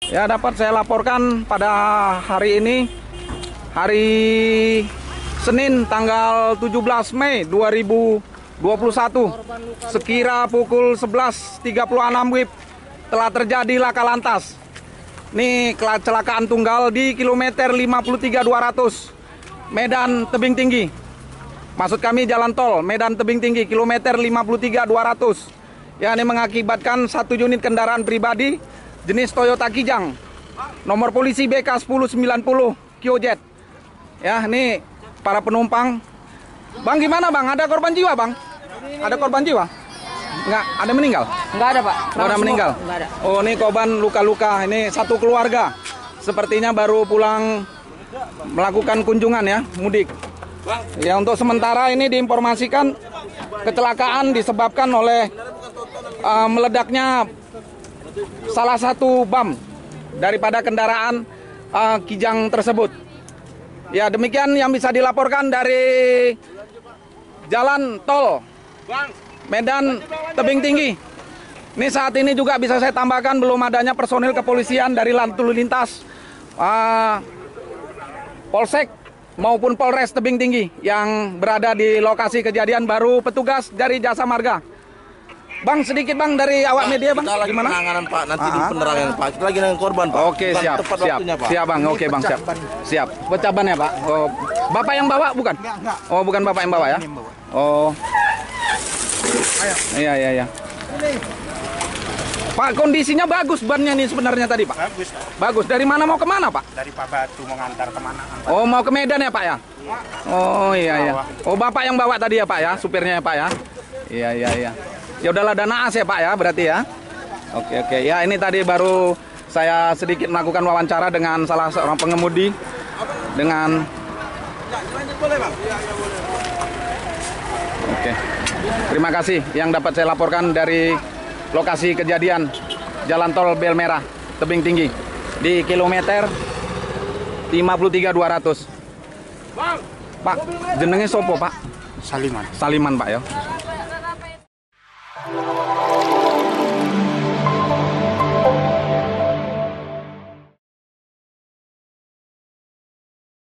Ya, dapat saya laporkan pada hari ini, hari Senin tanggal 17 Mei 2021, sekira pukul 11.36 WIB telah terjadi laka lantas. Ini kecelakaan tunggal di kilometer 53.200 Medan Tebing Tinggi. Maksud kami jalan tol Medan Tebing Tinggi kilometer 53.200. Ya, ini mengakibatkan satu unit kendaraan pribadi jenis Toyota Kijang nomor polisi BK 1090 QZ. Ya, ini para penumpang. Bang, gimana Bang? Ada korban jiwa Bang? Ada korban jiwa? Enggak, ada meninggal? Enggak ada Pak. Oh, ada meninggal? Enggak ada. Oh, ini korban luka-luka. Ini satu keluarga. Sepertinya baru pulang melakukan kunjungan ya, mudik. Ya, untuk sementara ini diinformasikan kecelakaan disebabkan oleh meledaknya salah satu bam daripada kendaraan Kijang tersebut. Ya, demikian yang bisa dilaporkan dari jalan tol Medan Tebing Tinggi. Ini saat ini juga bisa saya tambahkan belum adanya personil kepolisian dari lalu lintas Polsek maupun Polres Tebing Tinggi yang berada di lokasi kejadian, baru petugas dari Jasa Marga. Bang, sedikit Bang dari awak media Bang, kita lagi gimana? penanganan Pak, nanti di penerangan Pak. Kita lagi dengan korban Pak. Oke, siap, siap, Pak. siap Bang. Oke Bang, siap, siap. Pecah ban ya Pak. Oh, Bapak yang bawa bukan? Enggak. Oh, bukan Bapak yang bawa ya? Oh, iya, iya, iya. Pak, kondisinya bagus bannya nih sebenarnya tadi Pak. Bagus. Bagus. Dari mana mau ke mana Pak? Dari Pak Batu mau ngantar kemana? Oh, mau ke Medan ya Pak ya? Oh, iya, iya. Oh, Bapak yang bawa tadi ya Pak ya, supirnya ya Pak ya? Iya, iya, iya. Ya udahlah, ada naas ya Pak ya, berarti ya. Oke, oke. Ya, ini tadi baru saya sedikit melakukan wawancara dengan salah seorang pengemudi dengan Oke. Terima kasih yang dapat saya laporkan dari lokasi kejadian Jalan Tol Bel Merah Tebing Tinggi di kilometer 53.200. Pak, jenenge sopo Pak? Saliman. Saliman Pak ya.